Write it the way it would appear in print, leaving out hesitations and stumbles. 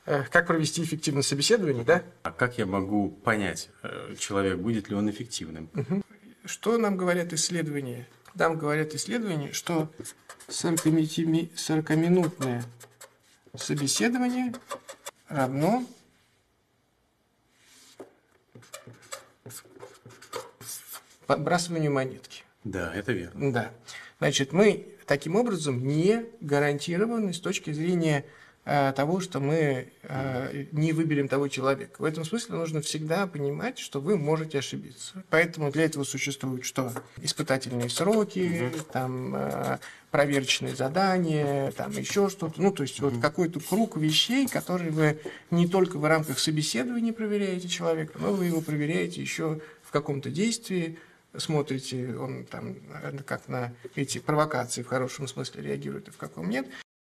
Как провести эффективное собеседование, да? А как я могу понять, человек, будет ли он эффективным? Что нам говорят исследования? Нам говорят исследования, что 40-минутное собеседование равно подбрасыванию монетки. Да, это верно. Да. Значит, мы таким образом не гарантированы с точки зрения того, что мы не выберем того человека. В этом смысле нужно всегда понимать, что вы можете ошибиться. Поэтому для этого существуют что? Испытательные сроки, там, проверочные задания, там еще что-то. Ну, то есть вот какой-то круг вещей, которые вы не только в рамках собеседования проверяете человека, но вы его проверяете еще в каком-то действии, смотрите, он там как на эти провокации в хорошем смысле реагирует и в каком нет.